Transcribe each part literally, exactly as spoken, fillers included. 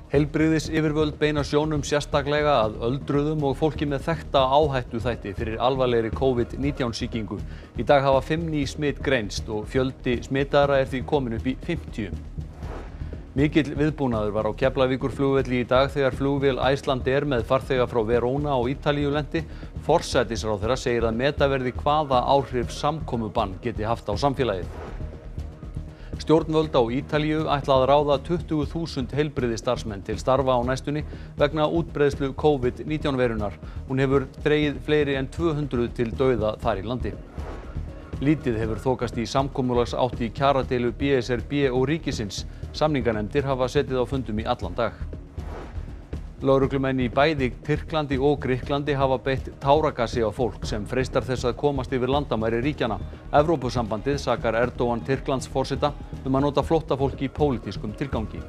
Heilbrigðisyfirvöld beina sjónum sérstaklega að öldruðum og fólki með þekkta áhættuþætti fyrir alvarlegri COVID nítján sýkingu. Í dag hafa fimm ný smit greinst og fjöldi smitaðra er því kominn upp í fimmtíu. Mikill viðbúnaður var á Keflavíkurflugvelli í dag þegar flugvél Icelandair með farþega frá Verona á Ítalíu lenti. Forsætisráðherra segir að meta verði hvaða áhrif samkomubann geti haft á samfélagið. Stjórnvöld á Ítalíu ætla að ráða tuttugu þúsund heilbrigðisstarfsmenn til starfa á næstunni vegna útbreiðslu COVID nítján veirunnar. Hún hefur dregið fleiri en tvö hundruð til dauða þar í landi. Lítið hefur þokast í samkomulagsátt í kjaradeilu B S R B og ríkisins. Samninganefndir hafa setið á fundum í allan dag. Lögreglumenn í bæði Tyrklandi og Grikklandi hafa beitt táragasi á fólk sem freistar þess að komast yfir landamæri ríkjanna. Evrópusambandið sakar Erdogan Tyrklandsforseta um að nota flóttafólk í pólitískum tilgangi.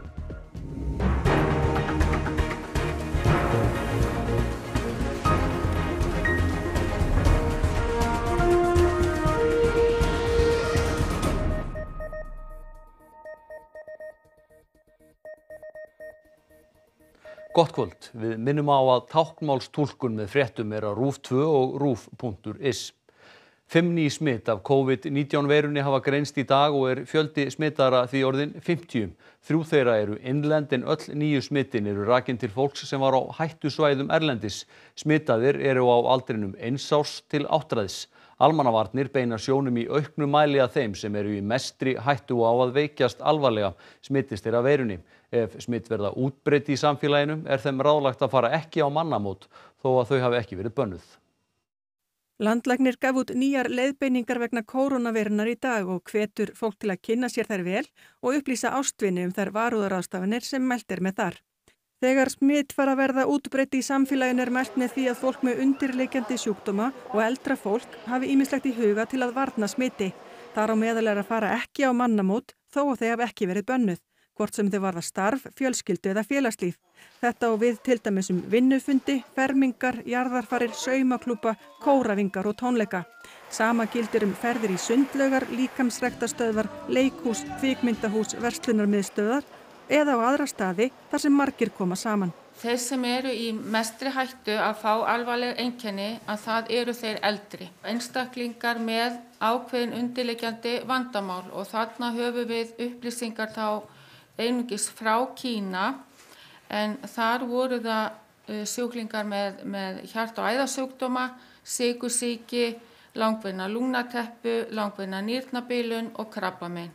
Gott kvöld. Við minnum á að táknmálstúlkun með fréttum er á RÚV tvö og RÚV punktur is. Fimm ný smit af COVID nítján veirunni hafa greinst í dag og er fjöldi smitaðra því orðinn fimmtíu. Þrjú þeirra eru innlend en öll nýju smitin eru rakin til fólks sem var á hættusvæðum erlendis. Smitaðir eru á aldrinum eins árs til áttræðs. Almannavarnir beina sjónum í auknum mæli að þeim sem eru í mestri hættu á að veikjast alvarlega smitist þeir af veirunni. Ef smitt verða útbreidd í samfélaginu er þeim ráðlagt að fara ekki á mannamót þó að þau hafi ekki verið bönnuð. Landlæknir gaf út nýjar leiðbeiningar vegna kórónuveirunnar í dag og hvetur fólk til að kynna sér þær vel og upplýsa ástvini um þær varúðarráðstafanir sem mælt er með þar. Þegar smitt fara að verða útbreidd í samfélaginu er mælt með því að fólk með undirliggjandi sjúkdóma og eldra fólk hafi ýmislegt í huga til að varna smiti. Þar á meðal er að fara ekki á mannamót þó að þau hafi ekki verið bönnuð, hvort sem þau varða starf, fjölskyldu eða félagslíf. Þetta á við til dæmis um vinnufundi, fermingar, jarðarfarir, saumaklúbba, kóravingar og tónleika. Sama gildir um ferðir í sundlaugar, líkamsræktarstöðvar, leikhús, kvikmyndahús, verslunarmiðstöðvar eða á aðra staði þar sem margir koma saman. Þeir sem eru í mestri hættu að fá alvarleg einkenni að það eru þeir eldri. Einstaklingar með ákveðin undirliggjandi vandamál og þarna höfum við upplýsingar þá einungis frá Kína en þar voru það sjúklingar með, með hjarta- og æðasjúkdóma, sykursýki, langvinna lungnateppu, langvinna nýrnabilun og krabbamein.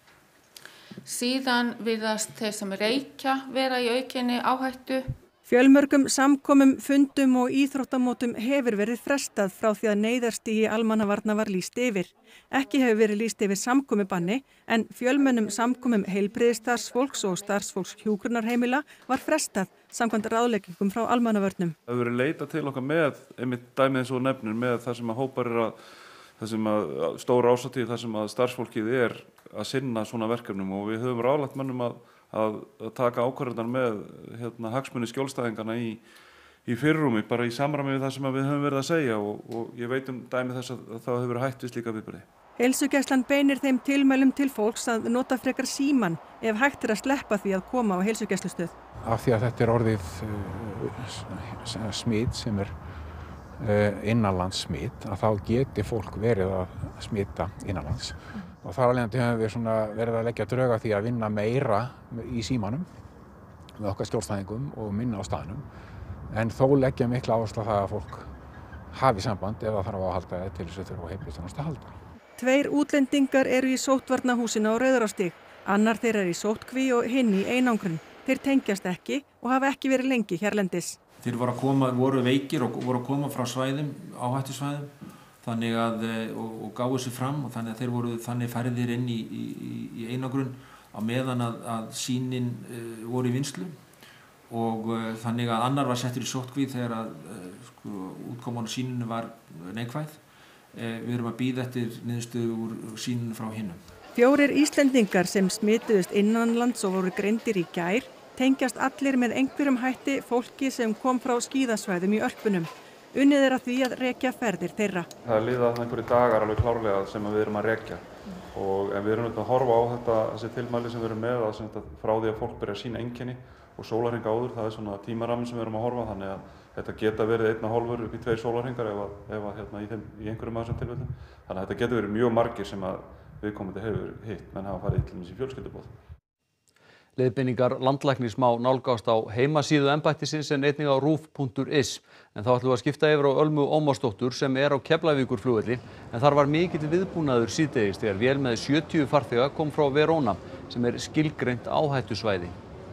Síðan virðast þeir sem reykja vera í aukinni áhættu. Fjölmörgum samkomum, fundum og íþróttamótum hefur verið frestað frá því að neyðarstigi almannavarna var lýst yfir. Ekki hefur verið lýst yfir samkomubanni en fjölmennum samkomum heilbrigðisstarfsfólks og starfsfólks hjúkrunarheimila var frestað samkvæmt ráðleggingum frá almannavörnum. Það hefur verið leitað til okkar með einmitt dæmið eins og nefnir með það sem að hópar er að það sem að stóra ásatíð þar sem að starfsfólkið er að sinna svona verkefnum og við höfum ráðlagt mönnum að, að, að taka ákvarðanir með hérna, hagsmuni skjólstæðingarna í, í fyrirrúmi bara í samræmi við það sem við höfum verið að segja og, og ég veit um dæmi þess að, að það hefur verið hætt við slíka viðburði. Heilsugæslan beinir þeim tilmælum til fólks að nota frekar símann ef hægt er að sleppa því að koma á heilsugæslustöð. Af því að þetta er orðið uh, smit sem er uh, innanlands smit að þá geti fólk verið að smita innanlands. Og þar alveg höfum við svona verið að leggja drög að því að vinna meira í símanum með okkar skjólstæðingum og minna á staðnum. En þó leggja mikla áherslu á það að fólk hafi samband ef það þarf að halda til þess að þurfa á heilbrigðisþjónustu að halda. Tveir útlendingar eru í sóttvarnahúsinu á Rauðarárstíg. Annar þeirra er í sóttkví og hinn í einangrun. Þeir tengjast ekki og hafa ekki verið lengi hérlendis. Þeir voru, að koma, voru veikir og voru að koma frá svæðum, áhættusvæðum. Þannig að, og, og gáðu sig fram og þannig að þeir voru þannig færðir inn í, í, í einagrun á meðan að, að sýnin uh, voru í vinnslu og uh, þannig að annar var settur í sóttkví þegar að uh, sko, útkoman á sýninu var neikvæð. Uh, við erum að bíða eftir niðurstöðu úr sýninu frá hinum. Fjórir Íslendingar sem smituðust innanlands og voru greindir í gær tengjast allir með einhverjum hætti fólki sem kom frá skíðasvæðum í Ölpunum. Unnið er að því að rekja ferðir þeirra. Það er liðað einhverju dagar alveg klárlega sem við erum að rekja. Og, en við erum að horfa á þetta, þessi tilmæli sem við erum með að, frá því að fólk byrja að sýna einkenni og sólarhring áður, það er svona tímarammi sem við erum að horfa, þannig að þetta geta verið einn og hálfur upp í tveir sólarhringar ef að, ef að hérna, í, þeim, í einhverjum af þessum tilfellum. Þannig að þetta getur verið mjög margir sem að viðkomandi hefur hitt, menn hafa farið til dæmis í fjölskylduboð. Leiðbeiningar landlæknis má nálgast á heimasíðu embættisins en einnig á rúv punktur is. En þá ætlum við að skipta yfir á Ölmu Ómarsdóttur sem er á Keflavíkurflugvelli, en þar var mikill viðbúnaður síðdegis þegar vél með sjötíu farþega kom frá Verona, sem er skilgreint áhættusvæði.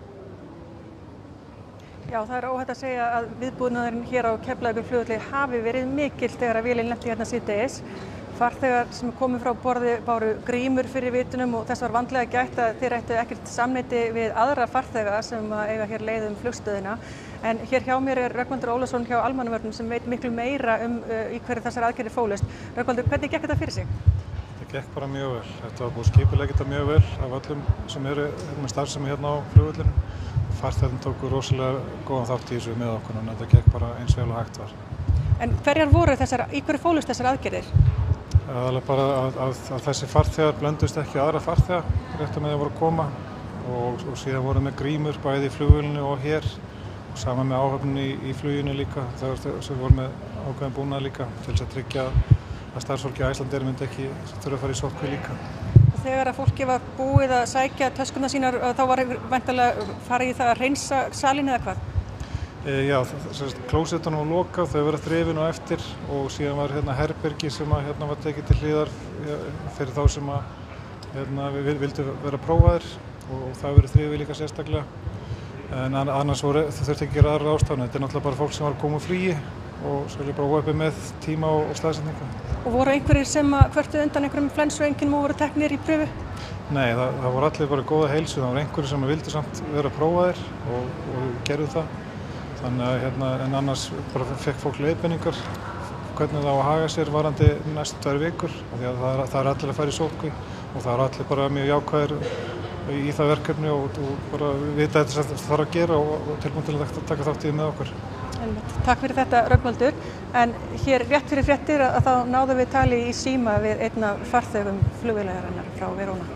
Já, það er óhætt að segja að viðbúnaðurinn hér á Keflavíkurflugvelli hafi verið mikill þegar að vélin lenti hérna síðdegis. Farþegar sem komu frá borði báru grímur fyrir vitunum og þess var vandlega gætt að þeir ættu ekkert samneyti við aðra farþega sem eiga hér leið um flugstöðina. En hér hjá mér er Rögnvaldur Ólafsson hjá Almannavörnum sem veit miklu meira um uh, í hverju þessar aðgerðir fólust. Rögnvaldur, hvernig gekk þetta fyrir sig? Þetta gekk bara mjög vel. Þetta var búið skipuleggt þetta mjög vel af öllum sem eru með starfsemi hérna á flugvellinum. Farþegarnir tóku rosalega góðan þátt í þessu með okkur og þetta gekk bara eins vel og hægt var. En hverjar voru þessar, í hverju fólust þessar aðgerðir? Það er bara að, að, að þessi farþegar blöndust ekki aðra farþega rétt með þeir voru að koma og, og síðan voru með grímur bæði í flugvélinu og hér og saman með áhöfninni í, í fluginu líka þegar voru með ákveðin búnað líka til þess að tryggja að starfsfólki í Icelandair myndi ekki þurfa að fara í sóttkví líka. Þegar að fólki var búið að sækja töskuna sínar þá var væntanlega farið í það að hreinsa salinn eða hvað? E, já, klósettunum var lokað, þau verið þrifin og eftir og síðan var hérna herbergi sem að, hérna, var tekið til hliðar fyrir þá sem að, hérna, við vildu vera prófaðir og það verið þrifið líka sérstaklega. En annars voru, þau þurfti ekki að gera aðra ástæðuna. Þetta er náttúrulega bara fólk sem var að koma fríi og svo er bara óöpið með tíma og, og staðsetningu. Og voru einhverjir sem kvörtuðu undan einhverjum flensueinkennum og voru teknir í pröfu? Nei, það, það voru allir bara góða heilsu. Það voru einhverjir sem vildu samt vera prófaðir og, og gerðu það. Þannig að hérna, en annars bara fekk fólk leiðbeiningar hvernig það á að haga sér varandi næstu tvær vikur. Því að það er, það er allir að fara í sóttkví og það er allir bara mjög jákvæðir í það verkefni og, og bara vita þetta sem það þarf að gera og, og tilbúin til að taka þátt í með okkur. Takk fyrir þetta, Rögnvaldur. En hér rétt fyrir fréttir að þá náðum við tali í síma við einn af farþegum flugvélarinnar frá Verona.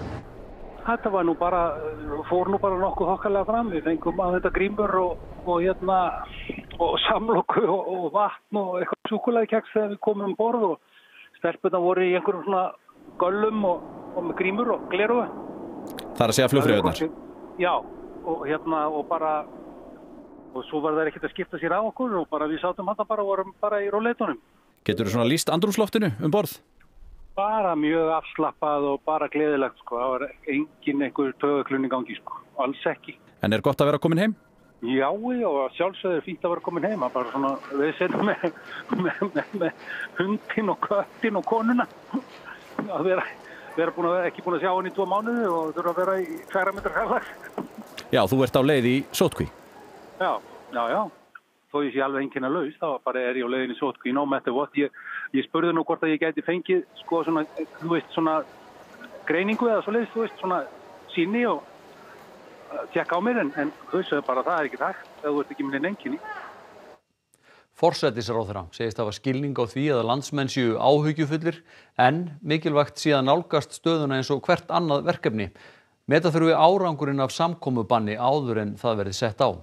Þetta var nú bara, fór nú bara nokkuð þokkalega fram. Við fengum að þetta grímur og, og, hérna, og samloku og, og vatn og eitthvað súkkulaðikeks þegar við komum um borð og stelpurnar voru í einhverjum svona göllum og, og með grímur og glerugu. Það er að segja flugfreyjurnar? Já, og hérna og bara, og svo var það ekkert að skipta sér á okkur og bara við sátum þetta bara og vorum bara í róleitunum. Getur þú svona lýst andrúmsloftinu um borð? Bara mjög afslappað og bara gleðilegt sko, það var engin einhver taugaklun í gangi sko, alls ekki. En er gott að vera komin heim? Já, og sjálfsögðu er fínt að vera komin heim, bara svona við setjum með, með, með, með hundin og köttin og konuna, að vera, vera búin að, ekki búin að sjá hann í tvo mánuði og þurfa að vera í tveggja metra fjarlægð. Já, þú ert á leið í sóttkví? Já, já, já. Þó ég sé alveg einkenna laus, þá bara er ég á leiðinni sóttkví, no matter what. Ég, ég spurði nú hvort að ég gæti fengið, sko, svona, þú veist, svona greiningu eða svoleiðis, þú veist, svona sýni og tjekka á mér, en, en þau sögðu bara að það er ekki hægt, ef þú ert ekki með nein einkenni. Forsætisráðherra segist hafa skilning á því að landsmenn séu áhyggjufullir, en mikilvægt sé að nálgast stöðuna eins og hvert annað verkefni. Meta þurfi árangurinn af samkomubanni áður en það verði sett á.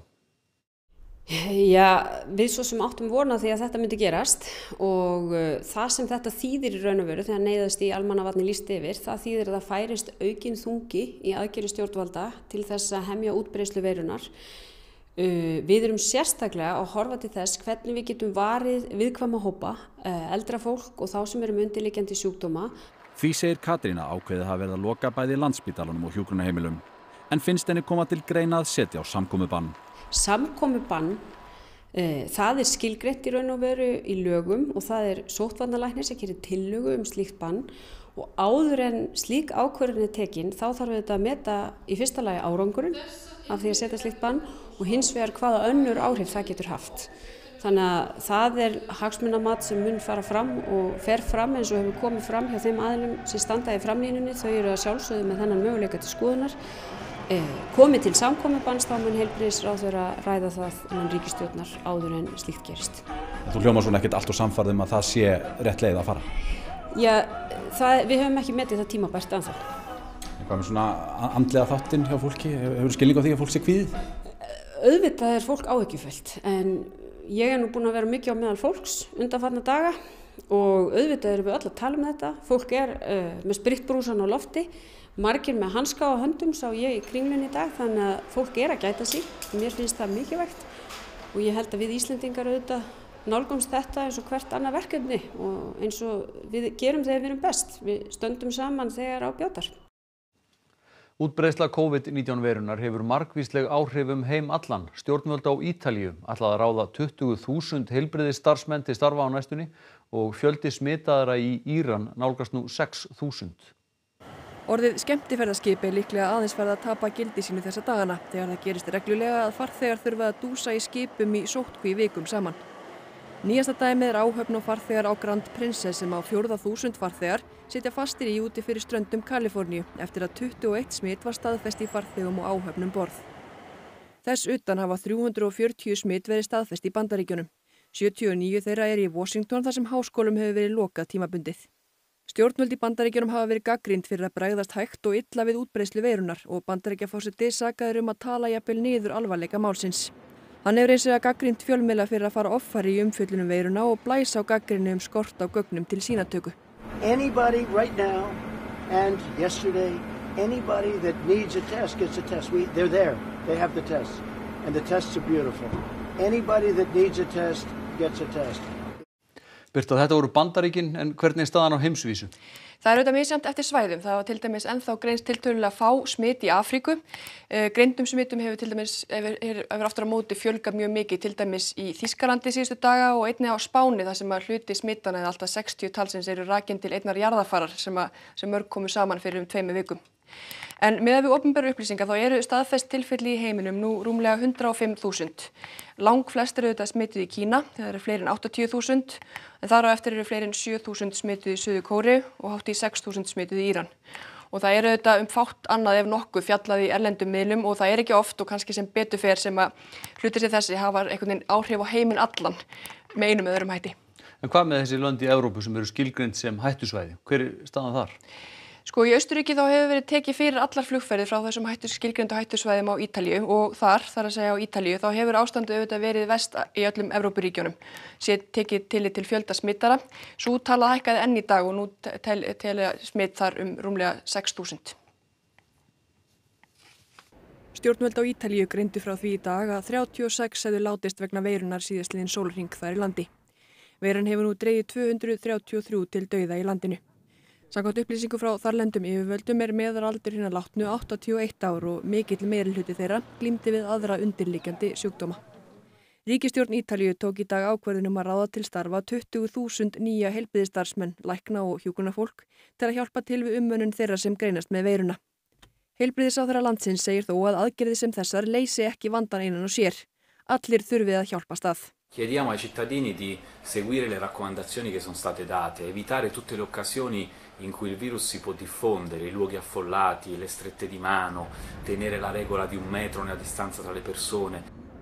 Já, við svo sem áttum vona því að þetta myndi gerast og uh, það sem þetta þýðir í raun og veru þegar neyðast í almannavarni lýst yfir, það þýðir að það færist aukinn þungi í aðgerðir stjórnvalda til þess að hemja útbreiðslu veirunnar. Uh, við erum sérstaklega að horfa til þess hvernig við getum varið viðkvæma hópa, uh, eldra fólk og þá sem eru með undirliggjandi sjúkdóma. Því segir Katrín að ákveðið hafi verið að loka bæði Landspítalanum og hjúkrunarheimilum. En finnst henni koma til greina að setja á samkomubann. Samkomubann, e, það er skilgreint í raun og veru í lögum og það er sóttvarnalæknir sem gerir tillögu um slíkt bann og áður en slík ákvörðun er tekin þá þarf þetta að meta í fyrsta lagi árangurinn af því að setja slíkt bann og hins vegar hvaða önnur áhrif það getur haft. Þannig að það er hagsmunamat sem mun fara fram og fer fram eins og hefur komið fram hjá þeim aðilum sem standa í framlínunni. Þau eru að sjálfsögðu með þennan möguleika til skoðunar. Eh, komið til samkomubanns þá mun heilbrigðisráðherra ræða það innan ríkisstjórnar áður en slíkt gerist. Þú hljómar svona ekkert allt og samfærð um að það sé rétt leið að fara? Já, það, við höfum ekki metið það tímabært ennþá. Hvað með svona andlega þáttinn hjá fólki? Hefur skilning á því að fólk sé kvíðið? auðvitað er fólk áhyggjufullt en ég er nú búin að vera mikið á meðal fólks undanfarna daga og auðvitað erum við öll að tala um þetta. Fólk er uh, með spritbrúsan á lofti, margir með hanska á höndum sá ég í Kringlunni í dag þannig að fólk er að gæta sig. Mér finnst það mikilvægt og ég held að við Íslendingar auðvitað nálgumst þetta eins og hvert annað verkefni og eins og við gerum þegar við erum best. Við stöndum saman þegar á bjátar. Útbreiðsla COVID nítján veirunnar hefur margvísleg áhrif um heim allan. Stjórnvöld á Ítalíu ætla að ráða tuttugu þúsund heilbrigðisstarfsmenn til starfa á næstunni og fjöldi smitaðra í Íran nálgast nú sex þúsund. Orðið skemmtiferðaskip er líklega aðeins farið að tapa gildi sínu þessa dagana þegar það gerist reglulega að farþegar þurfa að dúsa í skipum í sóttkví vikum saman. Nýjasta dæmið er áhöfn og farþegar á Grand Princess sem á fjórða þúsund farþegar sitja fastir í úti fyrir ströndum Kaliforníu eftir að tuttugu og eitt smit var staðfest í farþegum og áhöfnum borð. Þess utan hafa þrjú hundruð og fjörutíu smit verið staðfest í Bandaríkjunum. sjötíu og níu þeirra er í Washington þar sem háskólum hefur verið lokað tímabundið. Stjórnvöld í Bandaríkjunum hafa verið gagnrýnd fyrir að bregðast hægt og illa við útbreiðslu veirunnar og Bandaríkjaforseti sakaður um að tala jafnvel niður alvarleika málsins. Hann hefur eins og að gagnrýnt fjölmiðla fyrir að fara offari í umfjöllun um veiruna og blæsa á gagnrýni um skort á gögnum til sýnatöku. Anybody right now and yesterday, anybody that needs a test gets a test. We, they're there. They have the tests. And the tests are beautiful. Anybody that needs a test gets a test. Birta, þetta voru Bandaríkin, en hvernig er staðan á heimsvísu? Það er auðvitað misjafnt eftir svæðum. Það var til dæmis ennþá greinst tiltölulega fá smit í Afríku. Greindum smitum hefur til dæmis hefur aftur á móti fjölgað mjög mikið, til dæmis í Þýskalandi síðustu daga og einnig á Spáni þar sem að hluti smitana eða alltaf sextíu talsins eru rakin til einnar jarðarfarar sem, að, sem mörg komu saman fyrir um tveimur vikum. En með við opinberu upplýsingar þá eru staðfest tilfelli í heiminum nú rúmlega hundrað og fimm þúsund. Lang flest eru auðvitað smituð í Kína, það eru fleiri en áttatíu þúsund, en þar á eftir eru fleiri en sjö þúsund smituð í Suður Kóreu og hátt í sex þúsund smituð í Íran. Og það eru auðvitað um fátt annað ef nokkuð fjallað í erlendum miðlum og það er ekki oft og kannski sem betur fer sem að hlutir sem þessi hafa einhvern veginn áhrif á heiminn allan með einum eða öðrum hætti. En hvað með þessi lönd í Evrópu sem eru skilgreind sem hættusvæði? Hver er staðan þar? Sko í Austurríki þá hefur verið tekið fyrir allar flugferðir frá þessum hættus, skilgreindu hættusvæðum á Ítalíu og þar, þar að segja á Ítalíu, þá hefur ástandið auðvitað verið verst í öllum Evrópuríkjunum. Sér tekið tillit til fjölda smittara. Sú tala hækkaði enn í dag og nú telja tel, smitt þar um rúmlega sex þúsund. Stjórnvöld á Ítalíu greindu frá því í dag að þrjátíu og sex hefðu látist vegna veirunar síðastliðinn sólarhring þar í landi. Veiran hefur nú dregið tvö hundruð þrjátíu og þrjú til dauða í landinu. Samkvæmt upplýsingu frá þarlendum yfirvöldum er meðalaldur hinna látnu áttatíu og eitt ár og mikill meirihluti þeirra glímdi við aðra undirliggjandi sjúkdóma. Ríkisstjórn Ítalíu tók í dag ákvörðun um að ráða til starfa tuttugu þúsund nýja heilbrigðisstarfsmenn, lækna og hjúkrunarfólk til að hjálpa til við umönnun þeirra sem greinast með veiruna. Heilbrigðisráðherra landsins segir þó að aðgerðir sem þessar leysi ekki vandann einan og sér. Allir þurfi að hjálpast að. Chiediamo ai cittadini di seguire le raccomandazioni che sono state date, evitare tutte le occasioni in cui il virus si può diffondere, i luoghi affollati, le strette di mano, tenere la regola di un metro nella distanza tra le persone.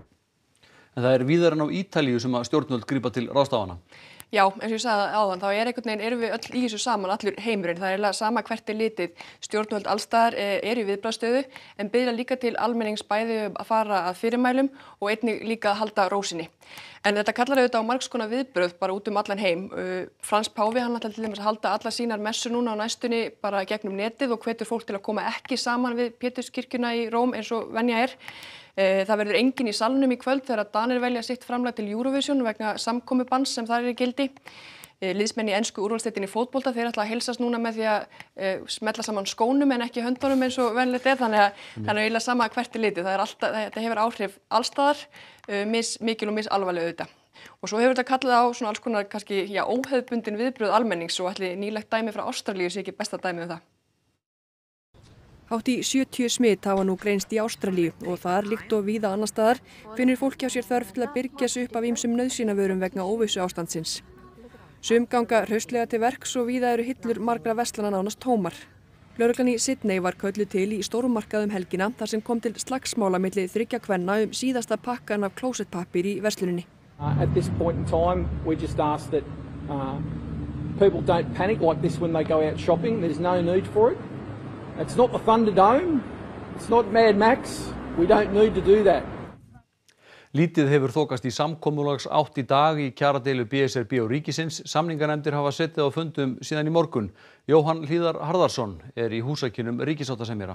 En það er víðar en á Ítalíu sem að stjórnvöld grípa til ráðstafana. Já, eins og ég sagði áðan, þá er einhvern veginn, erum við öll í þessu saman, allur heimurinn. Það er eiginlega sama hvert er litið. Stjórnvöld allstaðar er í viðbragðsstöðu en biðja líka til almennings bæði að fara að fyrirmælum og einnig líka að halda rósinni. En þetta kallar auðvitað á margs konar viðbrögð bara út um allan heim. Frans Páfi, hann ætlar til dæmis að halda allar sínar messur núna á næstunni bara gegnum netið og hvetur fólk til að koma ekki saman við Péturskirkjuna í Róm eins og venja er. Það verður enginn í salnum í kvöld þegar Danir velja sitt framlag til Eurovision vegna samkomubanns sem þar er í gildi. Liðsmenn í ensku úrvalsdeildinni í fótbolta þeir ætla að heilsast núna með því að smella saman skónum en ekki höndunum eins og venjulegt er, þannig að mm. það er eiginlega sama hvert er litið. Það er alltaf, þetta hefur áhrif allstaðar, mis mikil og mis alvarleg auðvitað. Og svo hefur þetta kallað á svona alls konar kannski já, óhefðbundin viðbrögð almennings og ætli nýlegt dæmi frá Ástralíu sé ekki besta dæmi um það. Hátt í sjötíu smit hafa nú greinst í Ástralíu og þar líkt og víða annar staðar finnur fólki á sér þörf til að byrgja sig upp af ýmsum nauðsynjavörum vegna óvissu ástandsins. Sum ganga hraustlega til verks og víða eru hillur margra verslana nánast tómar. Lögreglan í Sydney var kölluð til í stórmarkaðum helgina þar sem kom til slagsmála milli þriggja kvenna um síðasta pakkan af klósettpappír í versluninni. Uh, at this point in time, we just ask that uh, people don't panic like this when they go out shopping. There's no need for it. It's not the Thunderdome. It's not Mad Max. We don't need to do that. Lítið hefur þokast í samkomulags átt í dag í kjaradeilu B S R B og ríkisins. Samninganefndir hafa setið á fundum síðan í morgun. Jóhann Hlíðar Harðarson er í húsakynnum ríkissáttasemjara.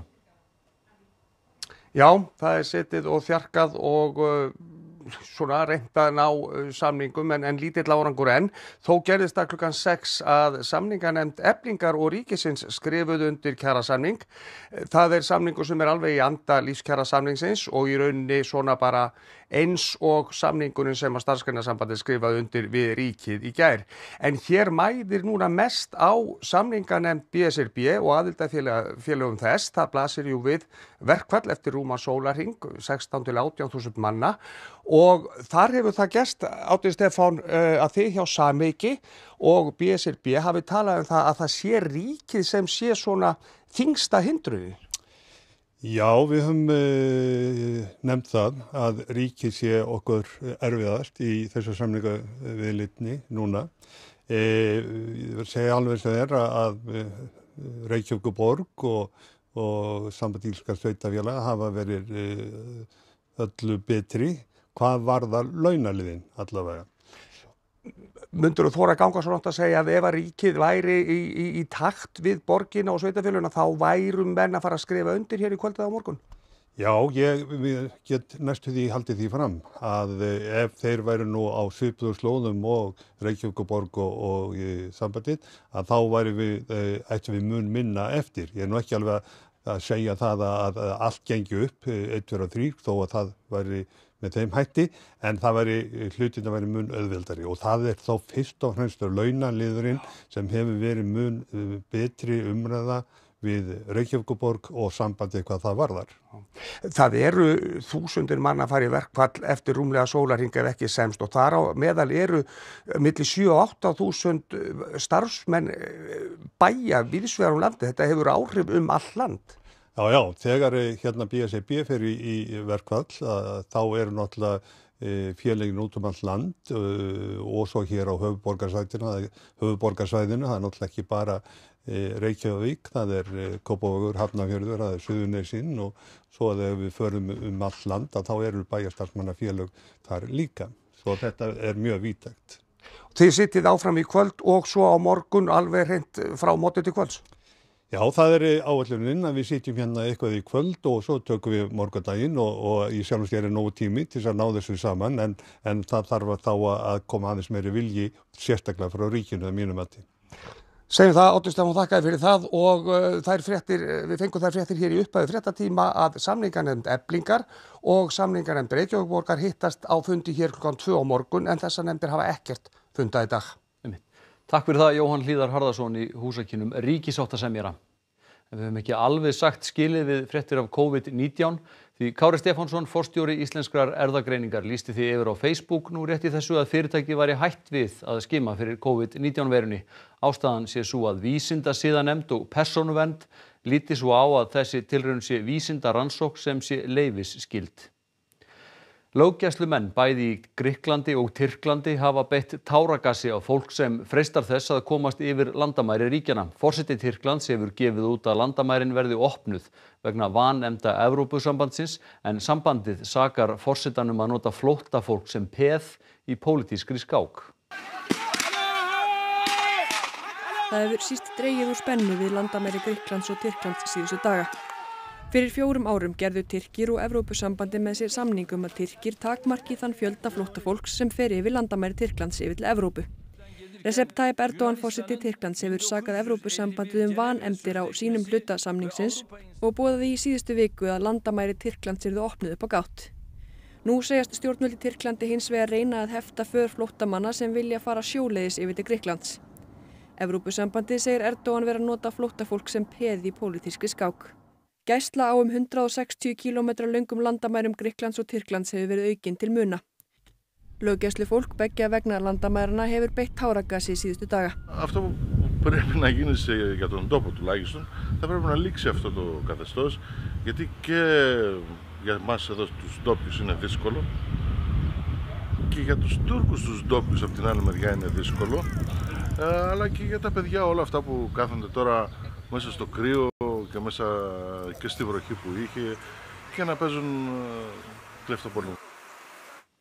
Já, það er setið og þjarkað og uh, svona reynt að ná uh, samningum en, en lítill árangur enn. Þó gerðist það klukkan sex að samninganefnd Eflingar og ríkisins skrifuðu undir kjarasamning. Það er samningur sem er alveg í anda lífskjarasamningsins og í rauninni svona bara eins og samningurinn sem að Starfsgreinasambandið skrifaði undir við ríkið í gær. En hér mæðir núna mest á samninganefnd B S R B og aðildarfélögum þess. Það blasir jú við verkfall eftir rúman sólarhring, sextán til átján þúsund manna og þar hefur það gerst, Árni Stefán, að þið hjá Sameyki og B S R B hafi talað um það að það sé ríkið sem sé svona þyngsta hindrunin. Já, við höfum uh, nefnt það að ríkið sé okkur erfiðast í þessu samningaviðleitni núna. E, ég vil segja alveg sem er að uh, Reykjavíkurborg og, og Samband íslenskra sveitarfélaga hafa verið uh, öllu betri. Hvað varðar launaliðinn allavega? Mundur þú þora að ganga svo langt að segja að ef að ríkið væri í, í, í takt við borgina og sveitarfélagina þá værum menn að fara að skrifa undir hér í kvöldið á morgun? Já, ég get næstu því haldið því fram að ef þeir væru nú á svipuðu slóðum og Reykjavíkurborg og, og sambandið að þá væri við, ættum við mun minna eftir. Ég er nú ekki alveg að segja það að, að allt gengi upp eitt, tvö og þrjú þó að það væri með þeim hætti, en það væri hlutin að væri mun auðveldari og það er þá fyrst og fremst launaliðurinn sem hefur verið mun betri umræða við Reykjavíkurborg og sambandi hvað það varðar. Það eru þúsundir manna að fara í verkfall eftir rúmlega sólarhring ef ekki semst og þar á meðal eru milli sjö og átta þúsund starfsmenn bæja víðs vegar um landið. Þetta hefur áhrif um all land. Já, já, þegar hérna B S R B fer í, í verkfall að, þá eru náttúrulega e, félögin út um allt land e, og svo hér á höfuðborgarsvæðinu, höfuðborgarsvæðinu, það er náttúrulega ekki bara e, Reykjavík, það er e, Kópavogur, Hafnarfjörður, það er Suðurnesinn og svo að ef við förum um allt land að þá eru bæjarstarfsmannafélög þar líka. Svo þetta er mjög víðtækt. Þið sittið áfram í kvöld og svo á morgun alveg hreint frá móti til kvölds? Já, það er áætlunin að við sitjum hérna eitthvað í kvöld og svo tökum við morgundaginn og, og í sjálfum sér er nógu tími til þess að ná þessu saman en, en það þarf að þá að koma aðeins meiri vilji sérstaklega frá ríkinu að mínum mati. Segjum það, Árni Stefán, þakkaði fyrir það og uh, þær fréttir, við fengum þær fréttir hér í upphafi fréttatíma að samninganefnd Eflingar og samninganefnd Reykjavíkurborgar hittast á fundi hér klukkan tvö á morgun en þessar nefndir hafa ekkert fundað í dag. Takk fyrir það, Jóhann Hlíðar Harðarson í húsakynnum ríkissáttasemjara. En við höfum ekki alveg sagt skilið við fréttir af COVID nítján því Kári Stefánsson, forstjóri Íslenskrar erfðagreiningar, lýsti því yfir á Facebook nú rétt í þessu að fyrirtæki væri hætt við að skima fyrir COVID nítján veirunni. Ástæðan sé sú að vísindasiðanefnd og persónuvernd líti svo á að þessi tilraun sé vísindarannsókn sem sé leyfisskyld. Löggæslumenn bæði í Grikklandi og Tyrklandi hafa beitt táragassi á fólk sem freistar þess að komast yfir landamæri ríkjanna. Forseti Tyrklands hefur gefið út að landamærin verði opnuð vegna vanefnda Evrópusambandsins en sambandið sakar forsetanum að nota flóttafólk sem peð í pólitískri skák. Það hefur síst dregið úr spennu við landamæri Grikklands og Tyrklands síðustu daga. Fyrir fjórum árum gerðu Tyrkir og Evrópusambandi með sér samning um að Tyrkir takmarki þann fjölda flóttafólks sem fer yfir landamæri Tyrklands yfir til Evrópu. Recep Tayyip Erdogan forseti Tyrklands hefur sakað Evrópusambandið um vanefndir á sínum hluta samningsins og boðaði í síðustu viku að landamæri Tyrklands yrðu opnuð upp á gátt. Nú segjast stjórnvöld í Tyrklandi hins vegar reyna að hefta för flóttamanna sem vilja fara sjóleiðis yfir til Grikklands. Evrópusambandið segir Erdogan vera að nota flóttafólk sem peð í pólitískri skák. Gæsla á um hundrað og sextíu kílómetra löngum landamærum Grikklands og Tyrklands hefur verið aukin til muna. Löggæslufólk beggja vegna landamæranna hefur beitt táragasi síðustu daga. Αυτό που πρέπει να γίνει για τον τόπο τουλάχιστον θα πρέπει να λήξει αυτό το καθεστώς γιατί και για εμάς εδώ τους ντόπιους είναι δύσκολο και για τους Τούρκους τους ντόπιους από την άλλη μεριά είναι δύσκολο αλλά και για τα παιδιά όλα αυτά που κάθονται τώρα μέσα στο κρύο και μέσα και στη βροχή που είχε και να παίζουν κλεφτοπολί.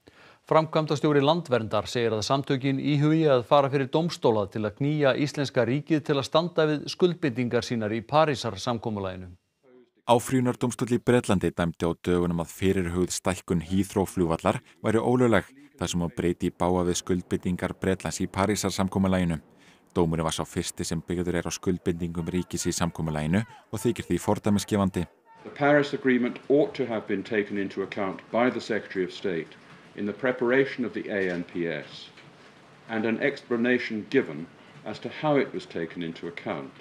Framkvæmdastjóri Landverndar segir að samtökin íhugi að fara fyrir dómstóla til að knýja íslenska ríkið til að standa við skuldbindingar sínar í Parísarsamkomulaginu. Áfrýjunardómstóll í Bretlandi dæmdi á dögunum að fyrirhugð stækkun Heathrow flugvallar væri ólögleg þar sem að breyti í bága við skuldbindingar Bretlands í Parísarsamkomulaginu. Dómurinn var sá fyrsti sem byggður er á skuldbindingum ríkis í samkomulaginu og þykir því fordæmisgefandi. The Paris Agreement ought to have been taken into account by the Secretary of State in the preparation of the A N P S and an explanation given as to how it was taken into account.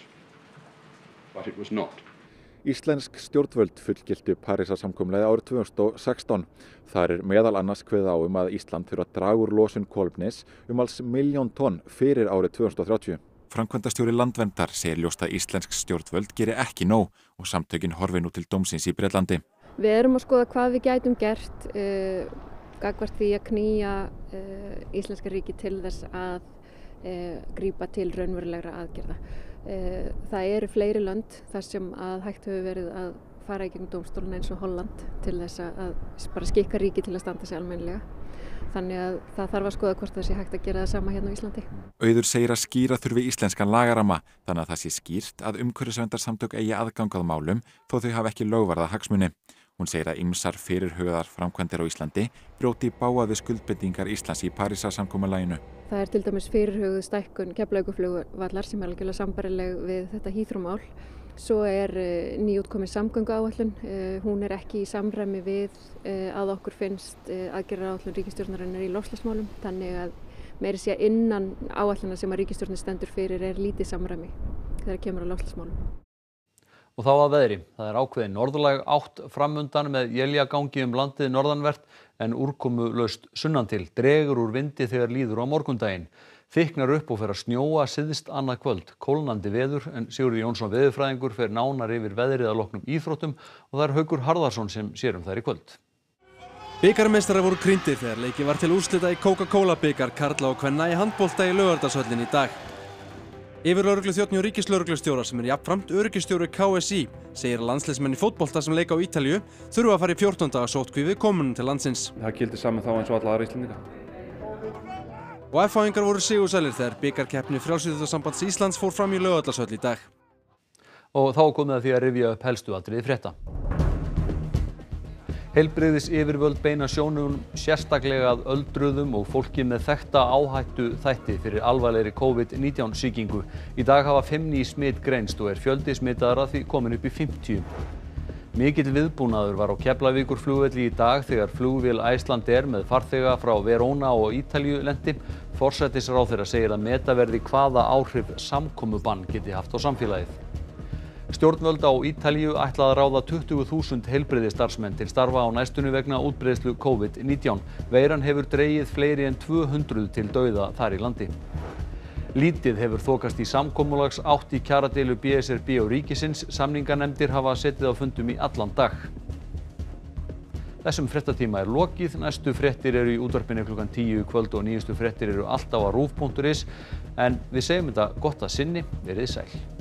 But it was not. Íslensk stjórnvöld fullgiltu Parísarsamkomulagið árið tvö þúsund og sextán. Þar er meðal annars kveðið á um að Ísland þurfi að draga úr losun kolefnis um alls milljón tonn fyrir árið tvö þúsund og þrjátíu. Framkvæmdastjóri Landverndar segir ljóst að íslensk stjórnvöld geri ekki nóg og samtökin horfi nú til dómsins í Bretlandi. Við erum að skoða hvað við gætum gert uh, gagnvart því að knýja uh, íslenska ríki til þess að uh, grípa til raunverulegra aðgerða. Uh, það eru fleiri lönd þar sem að hægt hefur verið að fara í gegnum dómstólana eins og Holland til þess að bara skikka ríki til að standa sig almennilega. Þannig að það þarf að skoða hvort það sé hægt að gera það sama hérna á Íslandi. Auður segir að skýra þurfi íslenskan lagarama þannig að það sé skýrt að umhverfisverndarsamtök eigi aðgang að málum þó þau hafi ekki lögvarða hagsmuni. Hún segir að ýmsar fyrirhugaðar framkvæmdir á Íslandi brjóti í bága við skuldbindingar Íslands í Parísarsamkomulaginu. Það er til dæmis fyrirhuguð stækkun Keflavíkurflugvallar sem er algjörlega sambærileg við þetta Heathrow-mál. Svo er uh, nýútkomin samgönguáætlun, uh, hún er ekki í samræmi við uh, að okkur finnst uh, aðgerðaráætlun ríkisstjórnarinnar í loftslagsmálum, þannig að meira sé innan áætluna sem að ríkisstjórnin stendur fyrir er lítið samræmi þegar kemur á loftslagsmálum. Og þá að veðri. Það er ákveðin norðlæg átt framundan með éljagangi um landið norðanvert en úrkomulaust sunnantil. Dregur úr vindi þegar líður á morgundaginn. Þykknar upp og fer að snjóa syðst annað kvöld. Kólnandi veður en Sigurður Jónsson veðurfræðingur fer nánar yfir veðrið að loknum íþróttum og það er Haukur Harðarsson sem sér um þær í kvöld. Bikarmeistarar voru krýndir þegar leikið var til úrslita í Coca-Cola bikar karla og kvenna í handbolta í Laugardalshöllinni í dag. Yfirlögregluþjónn hjá ríkislögreglustjóra sem er jafnframt öryggistjóri K S í segir að landsliðsmenn í fótbolta sem leika á Ítalíu þurfa að fara í fjórtán daga sóttkví við komunum til landsins. Það gildir saman þá eins og alla aðra Íslendinga. Og F H-ingar voru sigursælir þegar bikarkeppni Frjálsíþróttasambands Íslands fór fram í Laugardalshöll í dag. Og þá komið að því að rifja upp helstu atriði frétta. Heilbrigðisyfirvöld beina sjónum sérstaklega að öldruðum og fólki með þekkta áhættu þætti fyrir alvarlegri COVID nítján sýkingu. Í dag hafa fimm ný smit greinst og er fjöldi smitaðra því komin upp í fimmtíu. Mikill viðbúnaður var á Keflavíkurflugvelli í dag þegar flugvél Icelandair með farþega frá Verona og Ítalíu lenti. Forsætisráðherra segir að meta verði hvaða áhrif samkomubann geti haft á samfélagið. Stjórnvöld á Ítalíu ætla að ráða tuttugu þúsund heilbrigðisstarfsmenn til starfa á næstunni vegna útbreiðslu COVID nítján. Veiran hefur dregið fleiri en tvö hundruð til dauða þar í landi. Lítið hefur þokast í samkomulags átt í kjaradeilu B S R B og ríkisins. Samninganefndir hafa setið á fundum í allan dag. Þessum fréttatíma er lokið. Næstu fréttir eru í útvarpinu klukkan tíu í kvöld og nýjustu fréttir eru alltaf á rúv punktur is. En við segjum þetta gott að sinni, verið sæl.